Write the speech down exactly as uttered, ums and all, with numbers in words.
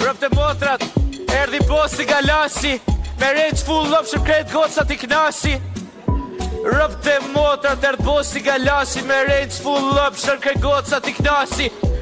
Rëpte motrat, erdi bosi galasi, me rejtë full lop shëm krejt gocat i knasi. Rëpte motrat, erdi bosi galasi, me rejtë full lop shëm krejt gocat i knasi.